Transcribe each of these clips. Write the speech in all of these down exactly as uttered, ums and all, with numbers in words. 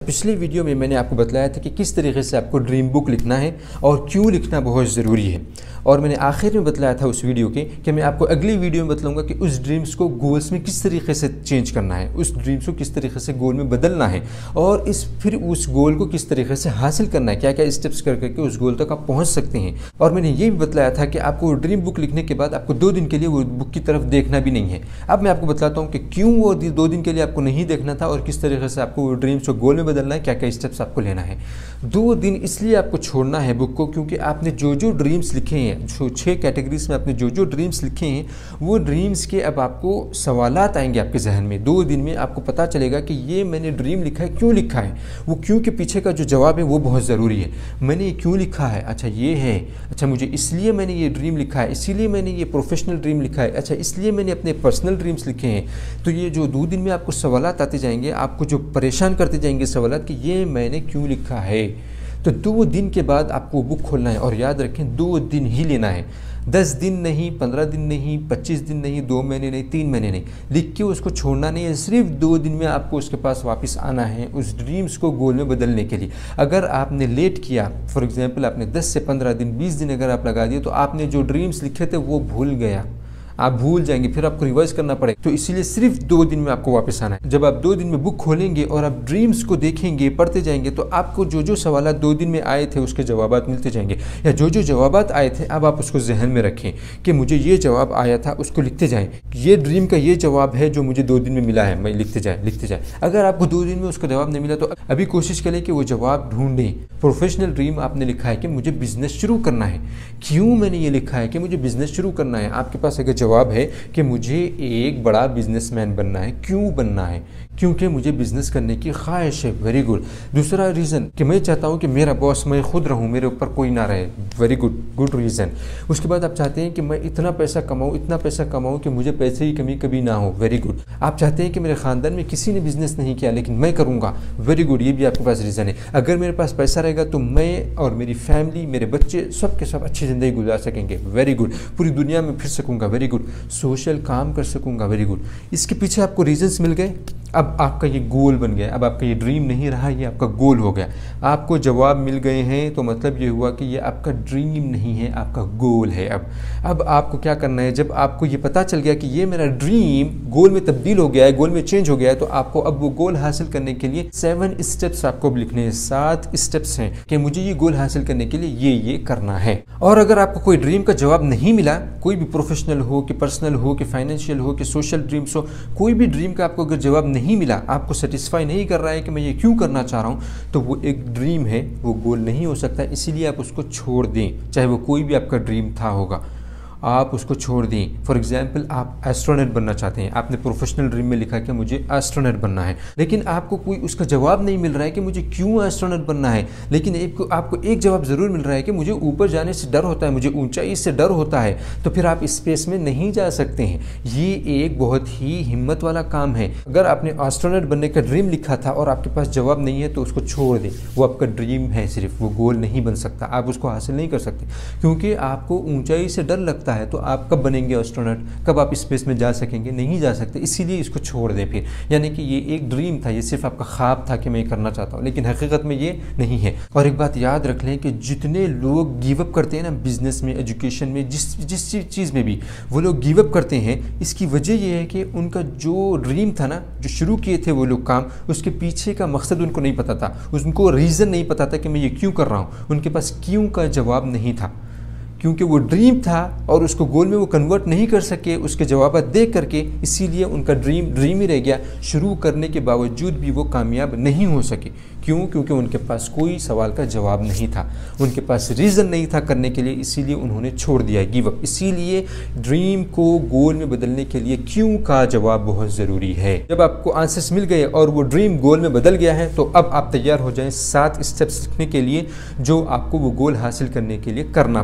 पिछले वीडियो में मैंने आपको बताया था कि किस तरीके से आपको ड्रीम बुक लिखना है और क्यों लिखना बहुत ज़रूरी है। और मैंने आखिर में बताया था उस वीडियो के कि मैं आपको अगली वीडियो में बतलाऊंगा कि उस ड्रीम्स को गोल्स में किस तरीके से चेंज करना है, उस ड्रीम्स को किस तरीके से गोल में बदलना है और इस फिर उस गोल को किस तरीके से हासिल करना है, क्या क्या स्टेप्स कर करके उस गोल तक आप पहुँच सकते हैं। और मैंने ये भी बताया था कि आपको ड्रीम बुक लिखने के बाद आपको दो दिन के लिए वो बुक की तरफ देखना भी नहीं है। अब मैं आपको बताता हूँ कि क्यों वो दो दिन के लिए आपको नहीं देखना था और किस तरीके से आपको वो ड्रीम्स को गोल में बदलना है, क्या क्या स्टेप्स आपको लेना है। दो दिन इसलिए आपको छोड़ना है बुक को क्योंकि आपने जो जो ड्रीम्स लिखे हैं, जो छः कैटेगरीज में आपने जो जो ड्रीम्स लिखे हैं, वो ड्रीम्स के अब आपको सवालात आएंगे आपके जहन में। दो दिन में आपको पता चलेगा कि ये मैंने ड्रीम लिखा है, क्यों लिखा है। वो क्यों के पीछे का जो जवाब है वो बहुत ज़रूरी है। मैंने ये क्यों लिखा है, अच्छा ये है, अच्छा मुझे इसलिए मैंने ये ड्रीम लिखा है, इसीलिए मैंने ये प्रोफेशनल ड्रीम लिखा है, अच्छा इसलिए मैंने अपने पर्सनल ड्रीम्स लिखे हैं। तो ये जो दो दिन में आपको सवालात आते जाएंगे, आपको जो परेशान करते जाएंगे सवालात कि ये मैंने क्यों लिखा है। तो दो दिन के बाद आपको बुक खोलना है और याद रखें दो दिन ही लेना है, दस दिन नहीं, पंद्रह दिन नहीं, पच्चीस दिन नहीं, दो महीने नहीं, तीन महीने नहीं, लिख के उसको छोड़ना नहीं है। सिर्फ दो दिन में आपको उसके पास वापस आना है उस ड्रीम्स को गोल में बदलने के लिए। अगर आपने लेट किया, फॉर एग्जांपल आपने दस से पंद्रह दिन, बीस दिन अगर आप लगा दिए तो आपने जो ड्रीम्स लिखे थे वो भूल गया, आप भूल जाएंगे, फिर आपको रिवाइज करना पड़ेगा। तो इसीलिए सिर्फ दो दिन में आपको वापस आना है। जब आप दो दिन में बुक खोलेंगे और आप ड्रीम्स को देखेंगे, पढ़ते जाएंगे, तो आपको जो जो सवाल दो दिन में आए थे उसके जवाब मिलते जाएंगे, या जो जो जवाब आए थे अब आप उसको जहन में रखें कि मुझे ये जवाब आया था, उसको लिखते जाएँ। ये ड्रीम का ये जवाब है जो मुझे दो दिन में मिला है, मैं लिखते जाए लिखते जाए। अगर आपको दो दिन में उसका जवाब नहीं मिला तो अभी कोशिश करें कि वो जवाब ढूंढें। प्रोफेशनल ड्रीम आपने लिखा है कि मुझे बिजनेस शुरू करना है, क्यों मैंने ये लिखा है कि मुझे बिजनेस शुरू करना है। आपके पास अगर जवाब है कि मुझे एक बड़ा बिजनेसमैन बनना है, क्यों बनना है, क्योंकि मुझे बिजनेस करने की ख्वाहिश है, वेरी गुड। दूसरा रीज़न कि मैं चाहता हूँ कि मेरा बॉस मैं खुद रहूँ, मेरे ऊपर कोई ना रहे, वेरी गुड, गुड रीज़न। उसके बाद आप चाहते हैं कि मैं इतना पैसा कमाऊँ, इतना पैसा कमाऊँ कि मुझे पैसे की कमी कभी ना हो, वेरी गुड। आप चाहते हैं कि मेरे ख़ानदान में किसी ने बिजनेस नहीं किया लेकिन मैं करूँगा, वेरी गुड, ये भी आपके पास रीज़न है। अगर मेरे पास पैसा रहेगा तो मैं और मेरी फैमिली, मेरे बच्चे सब के सब अच्छी ज़िंदगी गुजार सकेंगे, वेरी गुड। पूरी दुनिया में फिर सकूँगा, वेरी गुड। सोशल काम कर सकूँगा, वेरी गुड। इसके पीछे आपको रीजंस मिल गए। अब आपका ये गोल बन गया, अब आपका ये ड्रीम नहीं रहा, ये आपका गोल हो गया। आपको जवाब मिल गए हैं तो मतलब ये हुआ कि ये आपका ड्रीम नहीं है, आपका गोल है। अब अब आपको क्या करना है, जब आपको ये पता चल गया कि ये मेरा ड्रीम गोल में तब्दील हो गया है, गोल में चेंज हो गया है, तो आपको अब वो गोल हासिल करने के लिए सेवन स्टेप्स आपको लिखने हैं। सात स्टेप्स हैं कि मुझे ये गोल हासिल करने के लिए ये ये करना है। और अगर आपको कोई ड्रीम का जवाब नहीं मिला, कोई भी प्रोफेशनल हो कि पर्सनल हो कि फाइनेंशियल हो कि सोशल ड्रीम्स हो, कोई भी ड्रीम का आपको अगर जवाब नहीं मिला, आपको सेटिस्फाई नहीं कर रहा है कि मैं ये क्यों करना चाह रहा हूँ, तो वो एक ड्रीम है, वो गोल नहीं हो सकता। इसीलिए आप उसको छोड़ दें, चाहे वो कोई भी आपका ड्रीम था होगा, आप उसको छोड़ दें। फॉर एग्जाम्पल आप एस्ट्रोनॉट बनना चाहते हैं, आपने प्रोफेशनल ड्रीम में लिखा कि मुझे एस्ट्रोनॉट बनना है, लेकिन आपको कोई उसका जवाब नहीं मिल रहा है कि मुझे क्यों एस्ट्रोनॉट बनना है। लेकिन एक आपको एक जवाब ज़रूर मिल रहा है कि मुझे ऊपर जाने से डर होता है, मुझे ऊंचाई से डर होता है, तो फिर आप स्पेस में नहीं जा सकते हैं। ये एक बहुत ही हिम्मत वाला काम है। अगर आपने एस्ट्रोनॉट बनने का ड्रीम लिखा था और आपके पास जवाब नहीं है तो उसको छोड़ दें, वो आपका ड्रीम है सिर्फ, वो गोल नहीं बन सकता, आप उसको हासिल नहीं कर सकते। क्योंकि आपको ऊंचाई से डर लगता है तो आप कब बनेंगे एस्ट्रोनॉट, कब आप स्पेस में जा सकेंगे, नहीं जा सकते। इसीलिए इसको छोड़ दें फिर। यानी कि ये एक ड्रीम था, ये सिर्फ आपका ख्वाब था कि मैं करना चाहता हूँ, लेकिन हकीकत में ये नहीं है। और एक बात याद रख लें कि जितने लोग गिव अप करते हैं ना, बिजनेस में, एजुकेशन में, जिस जिस चीज़ में भी वो लोग गिव अप करते हैं, इसकी वजह यह है कि उनका जो ड्रीम था ना, जो शुरू किए थे वो लोग काम, उसके पीछे का मकसद उनको नहीं पता था, उनको रीज़न नहीं पता था कि मैं ये क्यों कर रहा हूँ। उनके पास क्यों का जवाब नहीं था, क्योंकि वो ड्रीम था और उसको गोल में वो कन्वर्ट नहीं कर सके उसके जवाब देख करके, इसीलिए उनका ड्रीम ड्रीम ही रह गया। शुरू करने के बावजूद भी वो कामयाब नहीं हो सके। क्यों? क्योंकि उनके पास कोई सवाल का जवाब नहीं था, उनके पास रीज़न नहीं था करने के लिए, इसीलिए उन्होंने छोड़ दिया, गिव अप। इसीलिए ड्रीम को गोल में बदलने के लिए क्यों का जवाब बहुत ज़रूरी है। जब आपको आंसर्स मिल गए और वो ड्रीम गोल में बदल गया है, तो अब आप तैयार हो जाएं सात स्टेप्स लिखने के लिए जो आपको वो गोल हासिल करने के लिए करना पड़ेगा।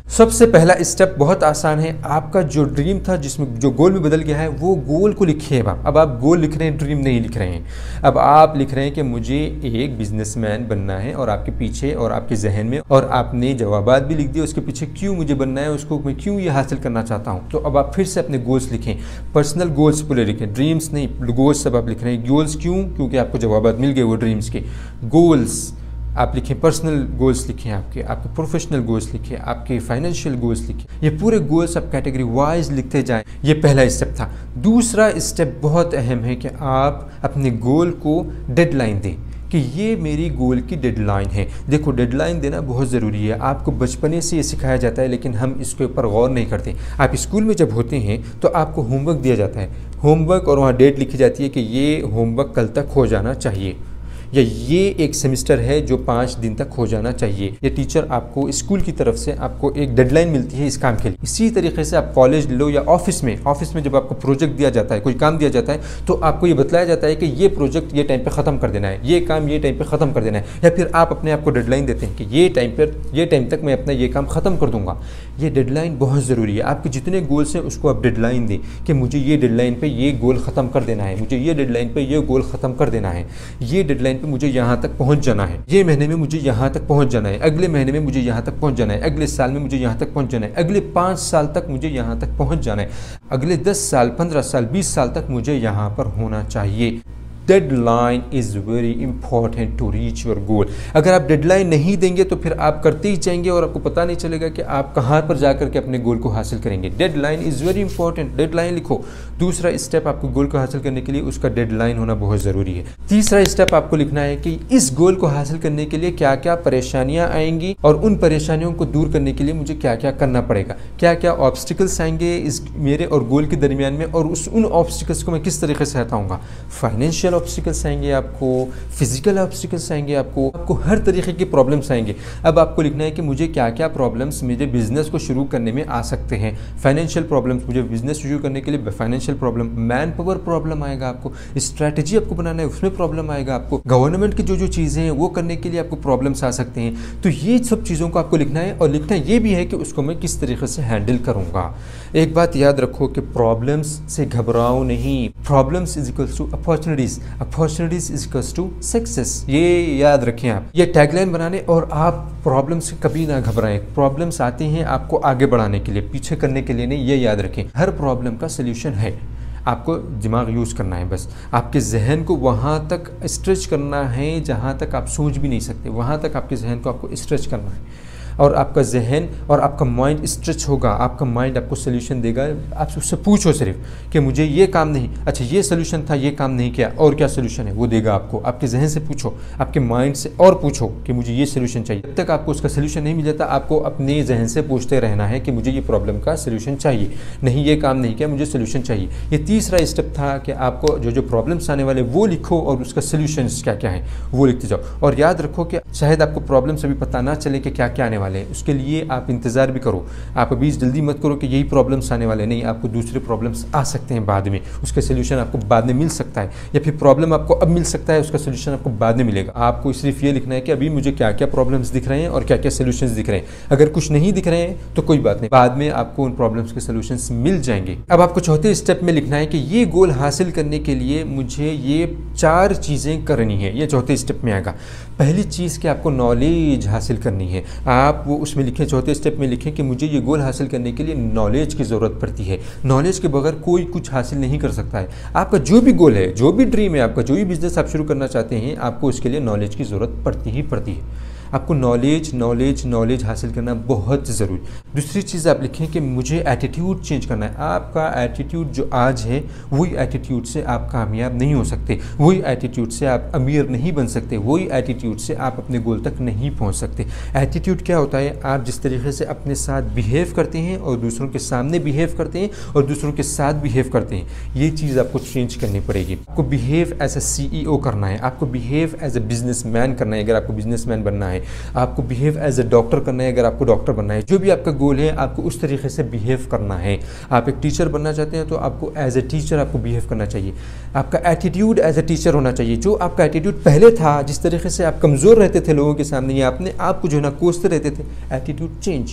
सबसे पहला स्टेप बहुत आसान है। आपका जो ड्रीम था, जिसमें जो गोल में बदल गया है, वो गोल को लिखिए। अब अब आप गोल लिख रहे हैं, ड्रीम नहीं लिख रहे हैं। अब आप लिख रहे हैं कि मुझे एक बिजनेसमैन बनना है, और आपके पीछे और आपके जहन में, और आपने जवाबात भी लिख दिए, उसके पीछे क्यों मुझे बनना है, उसको मैं क्यों ये हासिल करना चाहता हूँ। तो अब आप फिर से अपने गोल्स लिखें, पर्सनल गोल्स पूरे लिखें, ड्रीम्स नहीं, गोल्स सब आप लिख रहे हैं। गोल्स क्यों? क्योंकि आपको जवाबात मिल गए वो ड्रीम्स के। गोल्स आप लिखें, पर्सनल गोल्स लिखें, आपके आपके प्रोफेशनल गोल्स लिखें, आपके फाइनेंशियल गोल्स लिखें। ये पूरे गोल्स आप कैटेगरी वाइज लिखते जाएं। ये पहला स्टेप था। दूसरा स्टेप बहुत अहम है कि आप अपने गोल को डेडलाइन दें कि ये मेरी गोल की डेडलाइन है। देखो, डेडलाइन देना बहुत ज़रूरी है। आपको बचपने से ये सिखाया जाता है, लेकिन हम इसके ऊपर गौर नहीं करते। आप स्कूल में जब होते हैं तो आपको होमवर्क दिया जाता है, होमवर्क, और वहाँ डेट लिखी जाती है कि ये होमवर्क कल तक हो जाना चाहिए, या ये एक सेमेस्टर है जो पाँच दिन तक हो जाना चाहिए। ये टीचर आपको स्कूल की तरफ से आपको एक डेडलाइन मिलती है इस काम के लिए। इसी तरीके से आप कॉलेज लो या ऑफिस में ऑफिस में जब आपको प्रोजेक्ट दिया जाता है, कोई काम दिया जाता है, तो आपको ये बताया जाता है कि ये प्रोजेक्ट ये टाइम पे ख़त्म कर देना है, ये काम ये टाइम पे ख़त्म कर देना है। या फिर आप अपने आप को डेडलाइन देते हैं कि ये टाइम पर ये टाइम तक मैं अपना ये काम ख़त्म कर दूँगा। ये डेडलाइन बहुत ज़रूरी है। आपके जितने गोल्स हैं उसको आप डेडलाइन दें कि मुझे ये डेडलाइन पे ये गोल ख़त्म कर देना है, मुझे ये डेडलाइन पे ये गोल ख़त्म कर देना है, ये डेडलाइन पे मुझे यहाँ तक पहुँच जाना है, ये महीने में मुझे यहाँ तक पहुँच जाना है, अगले महीने में मुझे यहाँ तक पहुँच जाना है, अगले साल में मुझे यहाँ तक पहुँच जाना है, अगले पाँच साल तक मुझे यहाँ तक पहुँच जाना है, अगले दस साल पंद्रह साल बीस साल तक मुझे यहाँ पर होना चाहिए। Deadline is very important to reach your goal. अगर आप डेडलाइन नहीं देंगे तो फिर आप करते ही जाएंगे और आपको पता नहीं चलेगा कि आप कहाँ पर जाकर के अपने गोल को हासिल करेंगे। Deadline is very important, deadline लिखो। दूसरा स्टेप, आपको गोल को हासिल करने के लिए उसका डेडलाइन होना बहुत ज़रूरी है। तीसरा स्टेप आपको लिखना है कि इस गोल को हासिल करने के लिए क्या क्या परेशानियाँ आएंगी, और उन परेशानियों को दूर करने के लिए मुझे क्या क्या करना पड़ेगा, क्या क्या ऑब्स्टिकल्स आएंगे इस मेरे और गोल के दरमियान में, और उस उन ऑब्स्टिकल्स को मैं किस तरीके से हटाऊँगा। फाइनेंशियल ऑब्स्टिकल्स आएंगे आपको, फिजिकल ऑब्स्टिकल्स आएंगे आपको, आपको हर तरीके की प्रॉब्लम्स आएंगे। अब आपको लिखना है कि मुझे क्या क्या प्रॉब्लम्स मेरे बिजनेस को शुरू करने में आ सकते हैं। फाइनेंशियल प्रॉब्लम्स, मुझे बिजनेस शुरू करने के लिए financial problem, man power problem आएगा आपको, स्ट्रैटेजी आपको बनाना है उसमें प्रॉब्लम आएगा आपको, गवर्नमेंट की जो जो चीज़ें हैं वो करने के लिए आपको प्रॉब्लम्स आ सकते हैं। तो ये सब चीज़ों को आपको लिखना है, और लिखना ये भी है कि उसको मैं किस तरीके से हैंडल करूँगा। एक बात याद रखो कि प्रॉब्लम्स से घबराओ नहीं। Problems is equals to opportunities, opportunities is equals to success. ये याद रखें आप, ये टैगलाइन बनाने, और आप प्रॉब्लम्स से कभी ना घबराएं। प्रॉब्लम्स आती हैं आपको आगे बढ़ाने के लिए, पीछे करने के लिए नहीं। ये याद रखें, हर प्रॉब्लम का सल्यूशन है। आपको दिमाग यूज़ करना है, बस आपके जहन को वहाँ तक स्ट्रेच करना है जहाँ तक आप सोच भी नहीं सकते, वहाँ तक आपके जहन को आपको स्ट्रेच करना है। और आपका जहन और आपका माइंड स्ट्रेच होगा, आपका माइंड आपको सोल्यूशन देगा। आप उससे पूछो सिर्फ कि मुझे ये काम नहीं, अच्छा ये सोल्यूशन था, ये काम नहीं किया, और क्या सोल्यूशन है, वो देगा आपको। आपके जहन से पूछो, आपके माइंड से और पूछो कि मुझे ये सोल्यूशन चाहिए। जब तक आपको उसका सोल्यूशन नहीं मिल जाता, आपको अपने जहन से पूछते रहना है कि मुझे ये प्रॉब्लम का सोल्यूशन चाहिए, नहीं ये काम नहीं किया, मुझे सोल्यूशन चाहिए। ये तीसरा स्टेप था कि आपको जो जो प्रॉब्लम्स आने वाले वो लिखो, और उसका सोल्यूशन क्या क्या है वो लिखते जाओ। और याद रखो कि शायद आपको प्रॉब्लम्स अभी पता ना चले कि क्या क्या आने वाले हैं, उसके लिए आप इंतज़ार भी करो। आप अभी जल्दी मत करो कि यही प्रॉब्लम्स आने वाले, नहीं, आपको दूसरे प्रॉब्लम्स आ सकते हैं बाद में, उसका सोल्यूशन आपको बाद में मिल सकता है, या फिर प्रॉब्लम आपको अब मिल सकता है, उसका सोल्यूशन आपको बाद में मिलेगा। आपको सिर्फ ये लिखना है कि अभी मुझे क्या क्या प्रॉब्लम्स दिख रहे हैं और क्या क्या सोल्यूशंस दिख रहे हैं। अगर कुछ नहीं दिख रहे हैं तो कोई बात नहीं, बाद में आपको उन प्रॉब्लम्स के सोल्यूशंस मिल जाएंगे। अब आपको चौथे स्टेप में लिखना है कि ये गोल हासिल करने के लिए मुझे ये चार चीज़ें करनी है। ये चौथे स्टेप में आएगा। पहली चीज़ कि आपको नॉलेज हासिल करनी है। आप वो उसमें लिखें, चौथे स्टेप में लिखें कि मुझे ये गोल हासिल करने के लिए नॉलेज की ज़रूरत पड़ती है। नॉलेज के बगैर कोई कुछ हासिल नहीं कर सकता है। आपका जो भी गोल है, जो भी ड्रीम है, आपका जो भी बिजनेस आप शुरू करना चाहते हैं, आपको उसके लिए नॉलेज की ज़रूरत पड़ती ही पड़ती है। आपको नॉलेज नॉलेज नॉलेज हासिल करना बहुत ज़रूरी। दूसरी चीज़ आप लिखें कि मुझे एटीट्यूड चेंज करना है। आपका एटीट्यूड जो आज है, वही एटीट्यूड से आप कामयाब नहीं हो सकते, वही एटीट्यूड से आप अमीर नहीं बन सकते, वही एटीट्यूड से आप अपने गोल तक नहीं पहुंच सकते। एटीट्यूड क्या होता है? आप जिस तरीके से अपने साथ बिहेव करते हैं और दूसरों के सामने बिहेव करते हैं और दूसरों के साथ बिहेव करते हैं, ये चीज़ आपको चेंज करनी पड़ेगी। आपको बिहेव एज ए सी ई ओ करना है, आपको behave as a business man करना है अगर आपको बिजनेस मैन बनना है, आपको बिहेव एज ए डॉक्टर करना है अगर आपको डॉक्टर बनना है। जो भी आपका गोल है, आपको उस तरीके से बिहेव करना है। आप एक टीचर बनना चाहते हैं तो आपको एज ए टीचर आपको बिहेव करना चाहिए। आपका एटीट्यूड एज ए टीचर होना चाहिए। जो आपका एटीट्यूड पहले था, जिस तरीके से आप कमज़ोर रहते थे लोगों के सामने या अपने आप को जो है ना कोसते रहते थे, एटीट्यूड चेंज,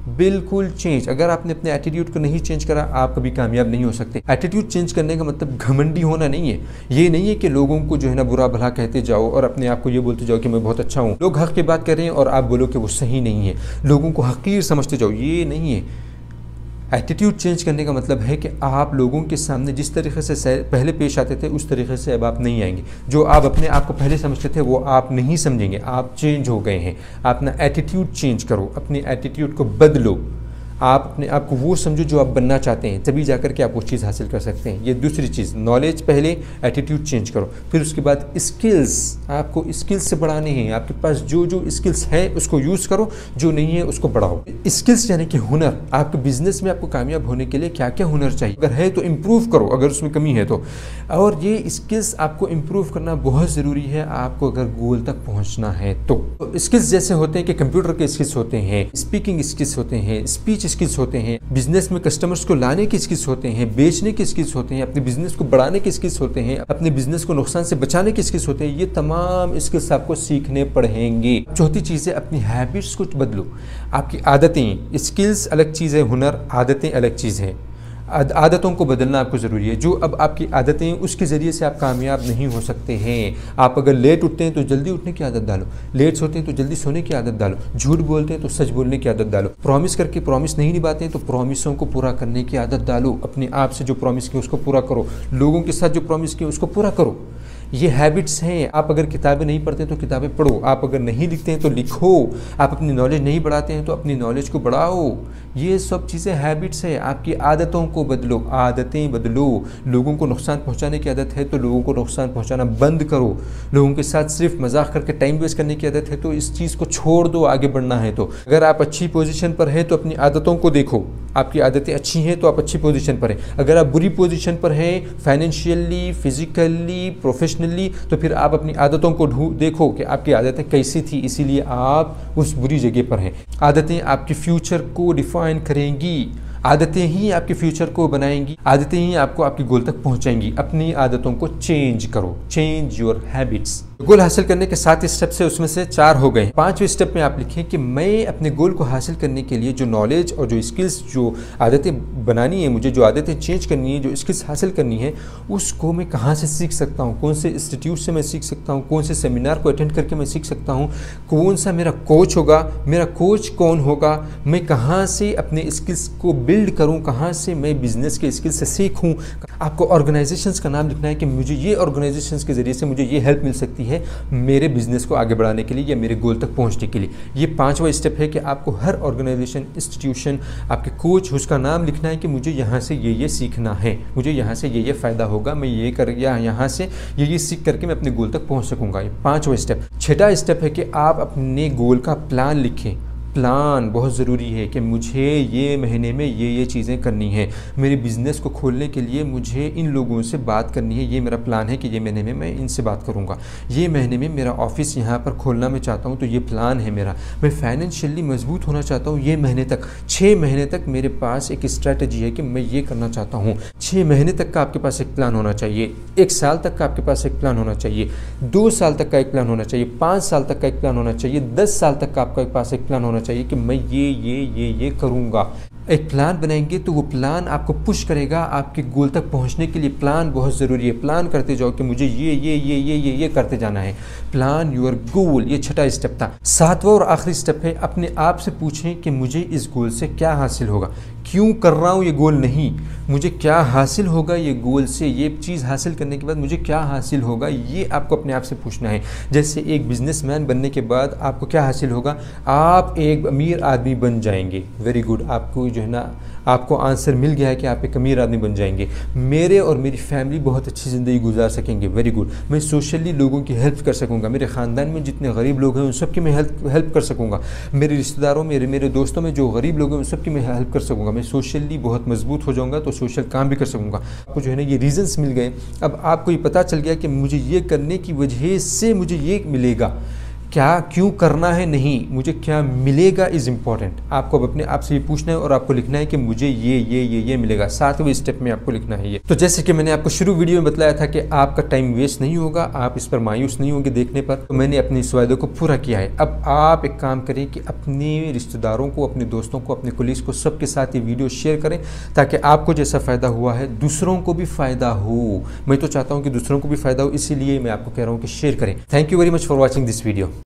बिल्कुल चेंज। अगर आपने अपने एटीट्यूड को नहीं चेंज करा, आप कभी कामयाब नहीं हो सकते। एटीट्यूड चेंज करने का मतलब घमंडी होना नहीं है। ये नहीं है कि लोगों को जो है ना बुरा भला कहते जाओ और अपने आप को ये बोलते जाओ कि मैं बहुत अच्छा हूँ। लोग हक की बात कर रहे हैं और आप बोलो कि वो सही नहीं है, लोगों को हकीर समझते जाओ, ये नहीं है। एटीट्यूड चेंज करने का मतलब है कि आप लोगों के सामने जिस तरीके से पहले पेश आते थे उस तरीके से अब आप नहीं आएंगे। जो आप अपने आप को पहले समझते थे वो आप नहीं समझेंगे, आप चेंज हो गए हैं। अपना एटीट्यूड चेंज करो, अपने एटीट्यूड को बदलो, आप अपने आप को वो समझो जो आप बनना चाहते हैं, तभी जाकर के आप वो चीज़ हासिल कर सकते हैं। ये दूसरी चीज़, नॉलेज पहले, एटीट्यूड चेंज करो। फिर उसके बाद स्किल्स, आपको स्किल्स से बढ़ाने हैं। आपके पास जो जो स्किल्स है उसको यूज़ करो, जो नहीं है उसको बढ़ाओ। स्किल्स यानी कि हुनर। आपके बिजनेस में आपको कामयाब होने के लिए क्या क्या हुनर चाहिए, अगर है तो इम्प्रूव करो, अगर उसमें कमी है तो। और ये स्किल्स आपको इम्प्रूव करना बहुत ज़रूरी है आपको अगर गोल तक पहुँचना है तो। स्किल्स जैसे होते हैं कि कंप्यूटर के स्किल्स होते हैं, स्पीकिंग स्किल्स होते हैं, स्पीच स्किल्स होते हैं, बिजनेस में कस्टमर्स को लाने की स्किल्स होते हैं, बेचने की स्किल्स होते हैं, अपने बिजनेस को बढ़ाने की स्किल्स होते हैं, अपने बिजनेस को नुकसान से बचाने की स्किल्स होते हैं। ये तमाम स्किल्स आपको सीखने पड़ेंगे। चौथी चीज़ है अपनी हैबिट्स को बदलो, आपकी आदतें। स्किल्स अलग चीज़ है, हुनर, आदतें अलग चीज़ है। आदतों को बदलना आपको ज़रूरी है। जो अब आपकी आदतें, उसके ज़रिए से आप कामयाब नहीं हो सकते हैं। आप अगर लेट उठते हैं तो जल्दी उठने की आदत डालो, लेट सोते हैं तो जल्दी सोने की आदत डालो, झूठ बोलते हैं तो सच बोलने की आदत डालो, प्रॉमिस करके प्रॉमिस नहीं निभाते हैं तो प्रॉमिसों को पूरा करने की आदत डालो। अपने आप से जो प्रॉमिस किए उसको पूरा करो, लोगों के साथ जो प्रॉमिस किए उसको पूरा करो। ये हैबिट्स हैं। आप अगर किताबें नहीं पढ़ते तो किताबें पढ़ो, आप अगर नहीं लिखते हैं तो लिखो, आप अपनी नॉलेज नहीं बढ़ाते हैं तो अपनी नॉलेज को बढ़ाओ। ये सब चीज़ें हैबिट्स है। आपकी आदतों को बदलो, आदतें बदलो। लोगों को नुकसान पहुंचाने की आदत है तो लोगों को नुकसान पहुंचाना बंद करो। लोगों के साथ सिर्फ मजाक करके टाइम वेस्ट करने की आदत है तो इस चीज़ को छोड़ दो, आगे बढ़ना है तो। अगर आप अच्छी पोजीशन पर है तो अपनी आदतों को देखो, आपकी आदतें अच्छी हैं तो आप अच्छी पोजीशन पर हैं। अगर आप बुरी पोजीशन पर हैं फाइनेंशियली, फिजिकली, प्रोफेशनली, तो फिर आप अपनी आदतों को ढूंढ देखो कि आपकी आदतें कैसी थी, इसीलिए आप उस बुरी जगह पर हैं। आदतें आपके फ्यूचर को डिफाइन करेंगी, आदतें ही आपके फ्यूचर को बनाएंगी, आदतें ही आपको आपके गोल तक पहुंचाएंगी। अपनी आदतों को चेंज करो, चेंज योर हैबिट्स। गोल हासिल करने के सात स्टेप से उसमें से चार हो गए। पांचवें स्टेप में आप लिखें कि मैं अपने गोल को हासिल करने के लिए जो नॉलेज और जो स्किल्स, जो आदतें बनानी है, मुझे जो आदतें चेंज करनी है, जो स्किल्स हासिल करनी है, उसको मैं कहाँ से सीख सकता हूँ, कौन से इंस्टीट्यूट से मैं सीख सकता हूँ, कौन से सेमिनार को अटेंड करके मैं सीख सकता हूँ, कौन सा मेरा कोच होगा, मेरा कोच कौन होगा, मैं कहाँ से अपने स्किल्स को बिल्ड करूँ, कहाँ से मैं बिजनेस के स्किल्स से सीखूँ। आपको ऑर्गेनाइजेशंस का नाम लिखना है कि मुझे ये ऑर्गेनाइजेशंस के ज़रिए से मुझे ये हेल्प मिल सकती है मेरे बिजनेस को आगे बढ़ाने के लिए या मेरे गोल तक पहुंचने के लिए। ये पांचवा स्टेप है कि आपको हर ऑर्गेनाइजेशन, इंस्टीट्यूशन, आपके कोच, उसका नाम लिखना है कि मुझे यहाँ से ये ये सीखना है, मुझे यहाँ से ये ये फ़ायदा होगा, मैं ये कर या यहाँ से ये ये सीख करके मैं अपने गोल तक पहुँच सकूँगा। ये पाँचवा स्टेप। छठा स्टेप है कि आप अपने गोल का प्लान लिखें। प्लान बहुत ज़रूरी है कि मुझे ये महीने में ये ये चीज़ें करनी है, मेरे बिज़नेस को खोलने के लिए मुझे इन लोगों से बात करनी है, ये मेरा प्लान है कि ये महीने में मैं इनसे बात करूँगा, ये महीने में मेरा ऑफिस यहाँ पर खोलना मैं चाहता हूँ तो ये प्लान है मेरा, मैं फाइनेंशियली मजबूत होना चाहता हूँ, ये महीने तक, छः महीने तक मेरे पास एक स्ट्रैटेजी है कि मैं ये करना चाहता हूँ। छः महीने तक का आपके पास एक प्लान होना चाहिए, एक साल तक का आपके पास एक प्लान होना चाहिए, दो साल तक का एक प्लान होना चाहिए, पाँच साल तक का एक प्लान होना चाहिए, दस साल तक का आपके पास एक प्लान होना चाहिए कि मैं ये ये ये ये करूँगा। एक प्लान बनाएंगे तो वो प्लान आपको पुश करेगा आपके गोल तक पहुंचने के लिए। प्लान बहुत ज़रूरी है। प्लान करते जाओ कि मुझे ये ये ये ये ये ये करते जाना है। प्लान योर गोल, ये छठा स्टेप था। सातवां और आखिरी स्टेप है अपने आप से पूछें कि मुझे इस गोल से क्या हासिल होगा, क्यों कर रहा हूँ ये गोल नहीं, मुझे क्या हासिल होगा ये गोल से, ये चीज़ हासिल करने के बाद मुझे क्या हासिल होगा, ये आपको अपने आप से पूछना है। जैसे एक बिजनेसमैन बनने के बाद आपको क्या हासिल होगा, आप एक अमीर आदमी बन जाएंगे। वेरी गुड, आपको जो है ना आपको आंसर मिल गया है कि आप एक अमीर आदमी बन जाएंगे। मेरे और मेरी फैमिली बहुत अच्छी ज़िंदगी गुजार सकेंगे। वेरी गुड, मैं सोशली लोगों की हेल्प कर सकूंगा, मेरे ख़ानदान में जितने गरीब लोग हैं उन सब की मैं हेल्प हेल्प कर सकूंगा, मेरे रिश्तेदारों, मेरे मेरे दोस्तों में जो गरीब लोग हैं उन सब की मैं हेल्प कर सकूंगा, मैं सोशली बहुत मजबूत हो जाऊँगा तो सोशल काम भी कर सकूँगा। आपको जो है ना ये रीजन्स मिल गए। अब आपको ये पता चल गया कि मुझे ये करने की वजह से मुझे ये मिलेगा, क्या क्यों करना है नहीं, मुझे क्या मिलेगा इज़ इम्पॉर्टेंट। आपको अब अपने आप से ये पूछना है और आपको लिखना है कि मुझे ये ये ये ये मिलेगा, सातवें स्टेप में आपको लिखना है ये। तो जैसे कि मैंने आपको शुरू वीडियो में बताया था कि आपका टाइम वेस्ट नहीं होगा, आप इस पर मायूस नहीं होंगे देखने पर, तो मैंने अपने इस वायदे को पूरा किया है। अब आप एक काम करें कि अपने रिश्तेदारों को, अपने दोस्तों को, अपने कोलीग्स को, सबके साथ ये वीडियो शेयर करें ताकि आपको जैसा फ़ायदा हुआ है दूसरों को भी फ़ायदा हो। मैं तो चाहता हूँ कि दूसरों को भी फ़ायदा हो, इसीलिए मैं आपको कह रहा हूँ कि शेयर करें। Thank you very much for watching this video.